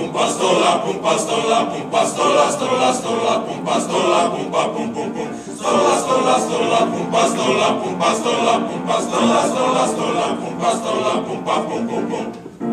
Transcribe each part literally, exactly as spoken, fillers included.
pumpa, stola, pumpa, stola, pumpa, stola, stola, stola, pumpa, stola, pumpa, pum, pum, pum. Stola, stola, stola, pumpa, stola, pumpa, stola, pumpa, stola, stola, stola, pumpa, stola, pumpa, pum, pum, pum.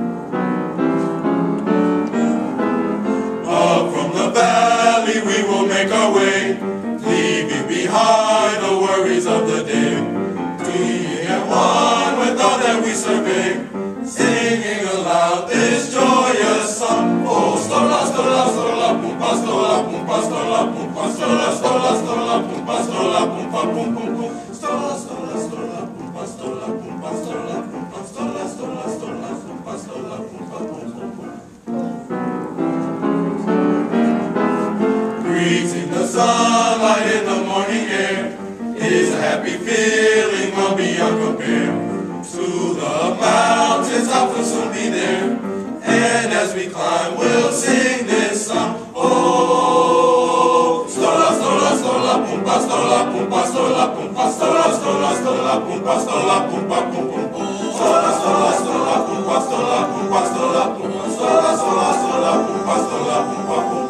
Up from the valley we will make our way, leaving behind the worries of the day. We are one with all that we survey, singing aloud this joyous song. Oh, stola, stola, stola, pumpa, stola, pumpa, stola, pumpa, stola, stola, stola, pumpa, stola, pumpa, pum, pum, pum. Stola, stola, stola, pumpa, stola, pumpa, stola, pumpa, stola, stola, stola, pumpa, stola, pumpa, pum, pum, pum. Greeting the sunlight in the morning air is a happy feeling well beyond compare. To the mountains top will soon be there, and as we climb we'll sing this song. Oh, stola, stola, stola, pumpa, stola, pumpa, stola, pumpa, stola, stola, stola, pumpa, stola, pumpa, pum, pum, pum. Stola, stola, stola, pumpa, stola, pumpa, stola, pumpa, stola, stola, stola, pumpa, stola, pumpa, pum.